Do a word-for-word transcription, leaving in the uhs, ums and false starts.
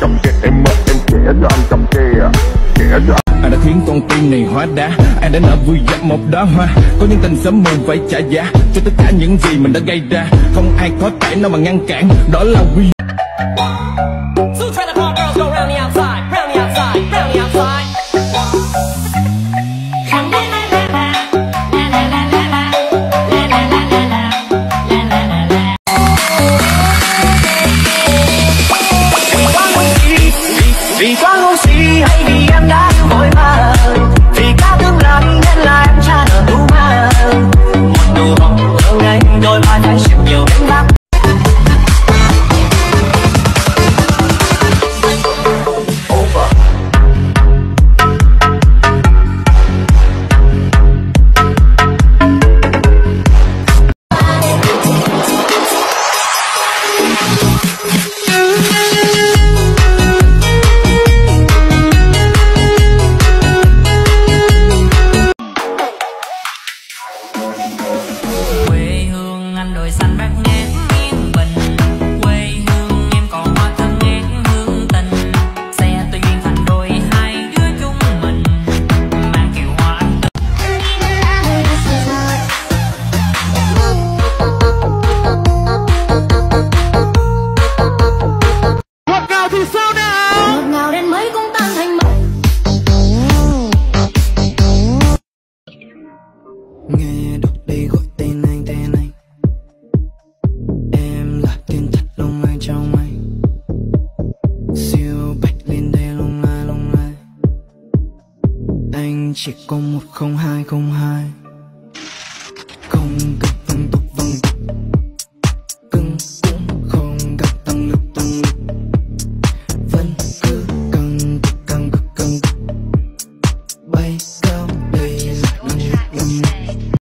cầm kè, em mời em kẻ cho anh cầm kè, kẻ cho anh. Anh đã khiến con tim này hóa đá, anh đã nở vui vẻ một đóa hoa. Có những tình sớm muộn phải trả giá cho tất cả những gì mình đã gây ra. Không ai có thể nào mà ngăn cản, đó là quy. Vì quá ngu si hay vì em đã yêu vội mà, vì cả tương lai nên là em cha nợ tu mà. Một nụ hôn thương anh đôi vai phải chịu nhiều đánh đáp. Nghe được đi gọi tên anh, tên anh. Em là tên thật lung lay trong anh. Siêu bạch lên đây lung lai lung lai. Anh chỉ có một không hai không hai. Không cần